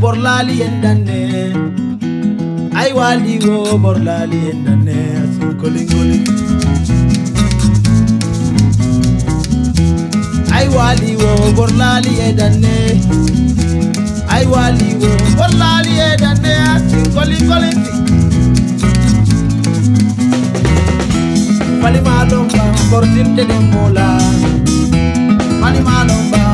Borlal yendane. Ay wali wo Borlal yendane. Asin kolingoli. Ay wali wo Borlal yendane. Ay wali wo Borlal yendane. Asin kolingoli. Mali malomba, bortin de mola. Mali malomba.